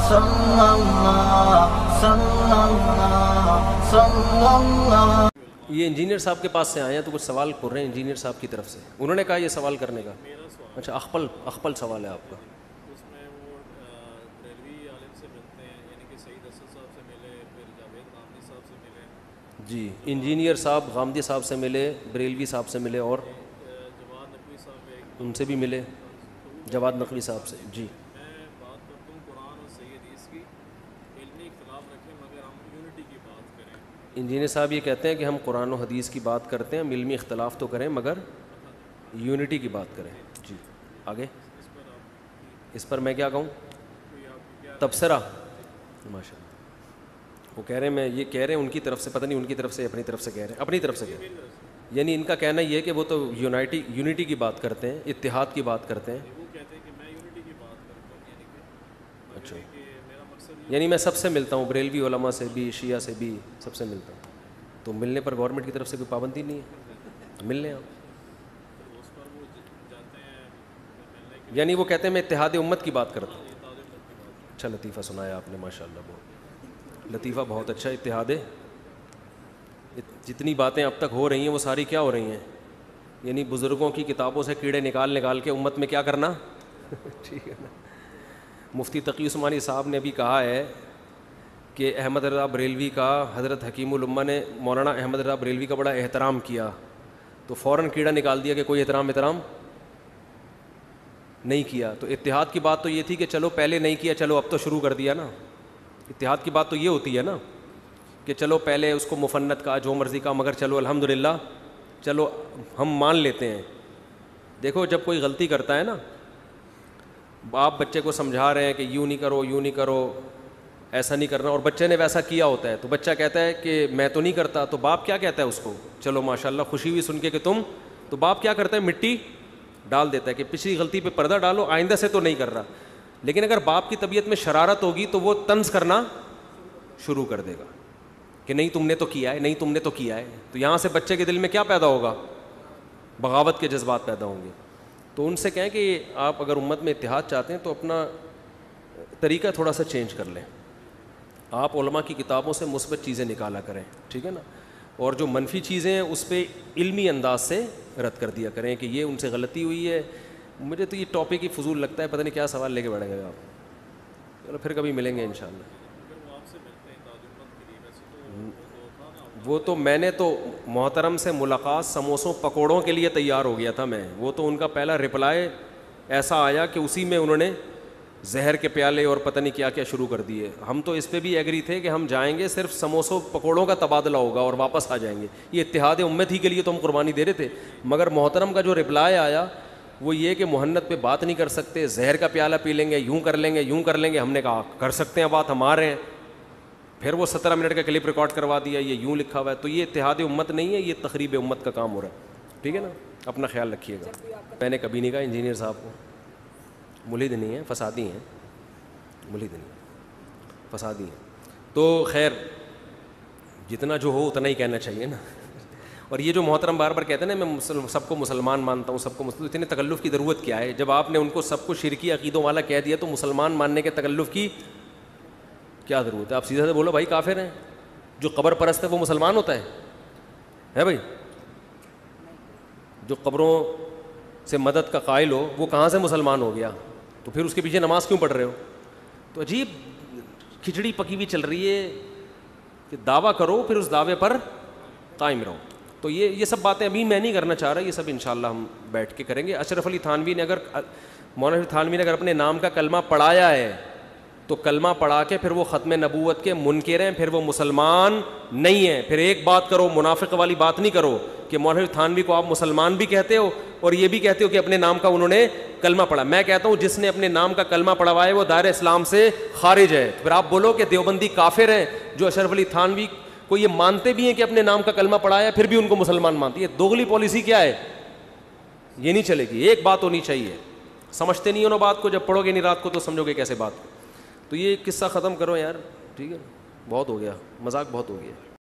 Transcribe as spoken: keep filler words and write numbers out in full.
صلی اللہ صلی اللہ صلی اللہ. یہ انجینئر صاحب کے پاس سے آئے ہیں تو کچھ سوال کر رہے ہیں انجینئر صاحب کی طرف سے. انہوں نے کہا یہ سوال کرنے کا. اچھا اخپل اخپل سوال ہے آپ کا. اس میں وہ بریلوی عالم سے ملتے ہیں, یعنی کہ سعید اسد صاحب سے ملے, پھر جاوید غامدی صاحب سے ملے. جی انجینئر صاحب غامدی صاحب سے ملے, بریلوی صاحب سے ملے, اور جواد نقوی صاحب ایک ان سے بھی ملے, جواد نقوی صاحب سے. جی میں بات کرتا ہوں قرآن اور صحیح حدیث کی. علمی اختلاف رکھیں مگر ہم یونٹی کی بات کریں. انجینئر صاحب یہ کہتے ہیں کہ ہم قرآن و حدیث کی بات کرتے ہیں, علمی اختلاف تو کریں مگر یونٹی کی بات کریں. جی آگے اس پر میں کیا کہوں؟ تبصرہ. ماشاء اللہ. وہ کہہ رہے ہیں, میں یہ کہہ رہے ہیں ان کی طرف سے, پتہ نہیں ان کی طرف سے اپنی طرف سے کہہ رہے ہیں, اپنی طرف سے کہہ رہے ہیں. یعنی ان کا کہنا یہ ہے کہ وہ تو یونائٹی یونٹی کی بات کرتے ہیں, اتحاد کی بات کرتے ہیں. وہ کہتے ہیں کہ میں یونٹی کی بات کرتا ہوں, یعنی کہ اچھا کہ میرا مقصد یعنی میں سب سے ملتا ہوں, بریلوی علماء سے بھی, شیعہ سے بھی, سب سے ملتا ہوں. تو ملنے پر گورنمنٹ کی طرف سے کوئی پابندی نہیں ہے, مل لیں آپ. اس پر وہ جاتے ہیں ملنے کے. یعنی وہ کہتے ہیں میں اتحاد امت کی بات کرتا ہوں. اچھا لطیفہ سنایا آپ نے, ماشاء اللہ, بہت لطیفہ, بہت اچھا. اتحاد, جتنی باتیں اب تک ہو رہی ہیں وہ ساری کیا ہو رہی ہیں؟ یعنی بزرگوں کی کتابوں سے کیڑے نکال نکال کے امت میں کیا کرنا. ٹھیک ہے نا. مفتی تقی عثمانی صاحب نے بھی کہا ہے کہ احمد رضا بریلوی کا, حضرت حکیم الامہ نے مولانا احمد رضا بریلوی کا بڑا احترام کیا, تو فوراً کیڑا نکال دیا کہ کوئی احترام احترام نہیں کیا. تو اتحاد کی بات تو یہ تھی کہ چلو پہلے نہیں کیا, چلو اب تو شروع کر دیا نا. اتحاد کی بات تو یہ ہوتی ہے نا کہ چلو پہلے اس کو مفنت کا, جو مرضی کا, مگر چلو الحمدللہ چلو ہم مان لیتے ہیں. دیکھو جب کوئی غلطی کرتا ہے نا, آپ بچے کو سمجھا رہے ہیں کہ یوں نہیں کرو, یوں نہیں کرو, ایسا نہیں کرنا, اور بچے نے ویسا کیا ہوتا ہے, تو بچہ کہتا ہے کہ میں تو نہیں کرتا, تو باپ کیا کہتا ہے اس کو, چلو ماشاءاللہ خوشی ہوئی سن کے کہ تم, تو باپ کیا کرتا ہے, مٹی ڈال دیتا ہے کہ پچھلی غلطی پہ پردہ ڈالو, آئندہ سے تو نہیں کر رہا. لیکن اگر باپ کی طبیعت میں شرارت ہوگی تو وہ طنز کرنا شروع کر دے گا کہ نہیں تم نے تو کیا ہے, نہیں تم نے تو کیا ہے. تو یہاں سے بچے کے دل میں کیا پیدا ہوگا, بغاوت کے جذبات پیدا ہوں گے. تو ان سے کہیں کہ آپ اگر امت میں اتحاد چاہتے ہیں تو اپنا طریقہ تھوڑا سا چینج کر لیں. آپ علماء کی کتابوں سے مثبت چیزیں نکالا کریں, ٹھیک ہے نا, اور جو منفی چیزیں ہیں اس پہ علمی انداز سے رد کر دیا کریں کہ یہ ان سے غلطی ہوئی ہے. مجھے تو یہ ٹاپک ہی فضول لگتا ہے, پتہ نہیں کیا سوال لے کے بیٹھ گئے آپ. چلو پھر کبھی ملیں گے انشاءاللہ. وہ تو میں نے تو محترم سے ملاقات سموسوں پکوڑوں کے لیے تیار ہو گیا تھا میں. وہ تو ان کا پہلا رپلائی ایسا آیا کہ اسی میں انہوں نے زہر کے پیالے اور پتہ نہیں کیا کیا شروع کر دیے. ہم تو اس پہ بھی ایگری تھے کہ ہم جائیں گے, صرف سموسوں پکوڑوں کا تبادلہ ہوگا اور واپس آ جائیں گے. یہ اتحاد امت ہی کے لیے تو ہم قربانی دے رہے تھے. مگر محترم کا جو رپلائی آیا وہ یہ کہ محنت پہ بات نہیں کر سکتے, زہر کا پیالہ پی لیں گے, یوں کر لیں گے, یوں کر لیں گے. ہم نے کہا کر سکتے ہیں بات, ہم آ رہے ہیں. پھر وہ سترہ منٹ کا کلپ ریکارڈ کروا دیا, یہ یوں لکھا ہوا ہے. تو یہ اتحاد امت نہیں ہے, یہ تخریب امت کا کام ہو رہا ہے. ٹھیک ہے نا, اپنا خیال رکھیے گا. میں نے کبھی نہیں کہا انجینئر صاحب کو, ملحد نہیں ہیں, فسادی ہیں, ملحد نہیں, فسادی ہیں. تو خیر جتنا جو ہو اتنا ہی کہنا چاہیے نا. اور یہ جو محترم بار بار کہتے ہیں نا میں سب کو مسلمان مانتا ہوں, سب کو مسلم, اتنے تکلف کی ضرورت کیا ہے؟ جب آپ نے ان کو سب کو شرکی عقیدوں والا کہہ دیا تو مسلمان ماننے کے تکلف کی کیا ضرورت ہے؟ آپ سیدھا سے بولو بھائی کافر ہیں. جو قبر پرست ہے وہ مسلمان ہوتا ہے ہے بھائی؟ جو قبروں سے مدد کا قائل ہو وہ کہاں سے مسلمان ہو گیا؟ تو پھر اس کے پیچھے نماز کیوں پڑھ رہے ہو؟ تو عجیب کھچڑی پکی ہوئی چل رہی ہے کہ دعویٰ کرو پھر اس دعوے پر قائم رہو. تو یہ یہ سب باتیں ابھی میں نہیں کرنا چاہ رہا, یہ سب انشاءاللہ ہم بیٹھ کے کریں گے. اشرف علی تھانوی نے اگر مولانا تھانوی نے اگر اپنے نام کا کلمہ پڑھایا ہے تو کلمہ پڑھا کے پھر وہ ختم نبوت کے منکر ہیں, پھر وہ مسلمان نہیں ہیں. پھر ایک بات کرو, منافق والی بات نہیں کرو کہ مولانا تھانوی کو آپ مسلمان بھی کہتے ہو اور یہ بھی کہتے ہو کہ اپنے نام کا انہوں نے کلمہ پڑھا. میں کہتا ہوں جس نے اپنے نام کا کلمہ پڑھوایا ہے وہ دائرہ اسلام سے خارج ہے. پھر آپ بولو کہ دیوبندی کافر ہیں جو اشرف علی تھانوی کو یہ مانتے بھی ہیں کہ اپنے نام کا کلمہ پڑھایا پھر بھی ان کو مسلمان مانتی ہے. دوغلی پالیسی کیا ہے؟ یہ نہیں چلے گی. ایک بات ہونی چاہیے, سمجھتے نہیں ہو نا بات کو, جب پڑھو گے نہیں رات کو تو سمجھو گے کیسے بات. تو یہ قصہ ختم کرو یار, ٹھیک ہے, بہت ہو گیا, مذاق بہت ہو گیا.